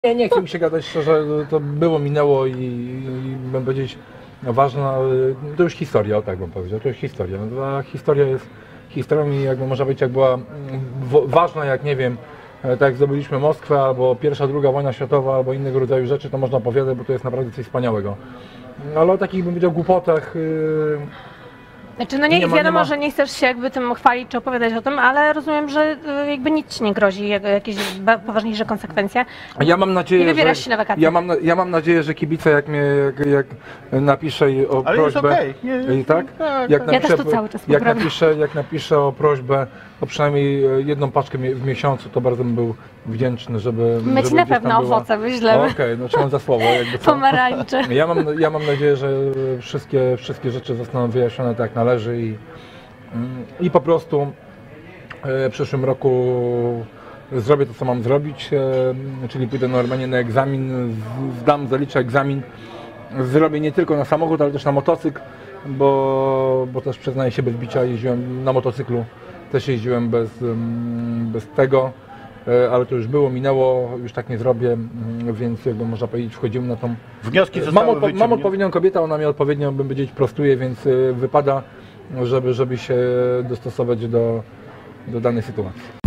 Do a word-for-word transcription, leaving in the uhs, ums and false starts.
Nie, nie chcę mi się gadać szczerze, to było, minęło i, i bym powiedzieć, no ważna, to już historia, o tak bym powiedział, to już historia. A historia jest historią i jakby można być, jak była w, ważna, jak nie wiem, tak jak zdobyliśmy Moskwę, albo pierwsza, druga wojna światowa, albo innego rodzaju rzeczy, to można opowiadać, bo to jest naprawdę coś wspaniałego. Ale o takich, bym powiedział, głupotach... Yy... Znaczy, no nie, nie ma, wiadomo, nie ma... że nie chcesz się jakby tym chwalić czy opowiadać o tym, ale rozumiem, że jakby nic ci nie grozi, jakieś poważniejsze konsekwencje. Ja mam nadzieję, nie wybierasz że, się na wakacje. Ja mam, ja mam nadzieję, że kibice, jak mnie jak, jak napisze o ale prośbę, jest okay. nie, i tak? tak, jak tak. Ja napiszę, też tu cały czas jak poprawiam. napiszę, jak napiszę o prośbę o przynajmniej jedną paczkę w miesiącu, to bardzo bym był wdzięczny, żeby. My żeby ci na gdzieś tam pewno była... owoce wyślemy. Okej, okay, no trzymam za słowo. Jakby co. Pomarańcze. Ja mam, ja mam nadzieję, że wszystkie, wszystkie rzeczy zostaną wyjaśnione tak jak należy i, i po prostu w przyszłym roku zrobię to, co mam zrobić, czyli pójdę normalnie na egzamin, zdam, zaliczę egzamin, zrobię nie tylko na samochód, ale też na motocykl, bo, bo też przyznaję się, bez bicia jeździłem na motocyklu, też jeździłem bez, bez tego, ale to już było, minęło, już tak nie zrobię, więc jakby można powiedzieć, wchodzimy na tą... Wnioski Mam, zostały odpo mam odpowiednią kobietę, ona mnie odpowiednio, bym powiedzieć, prostuje, więc wypada, żeby, żeby się dostosować do, do danej sytuacji.